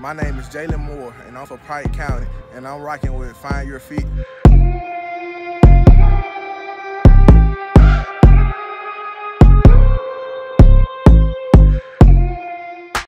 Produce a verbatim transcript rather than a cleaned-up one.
My name is Jalen Moore, and I'm from Pike County, and I'm rocking with Find Your Feet.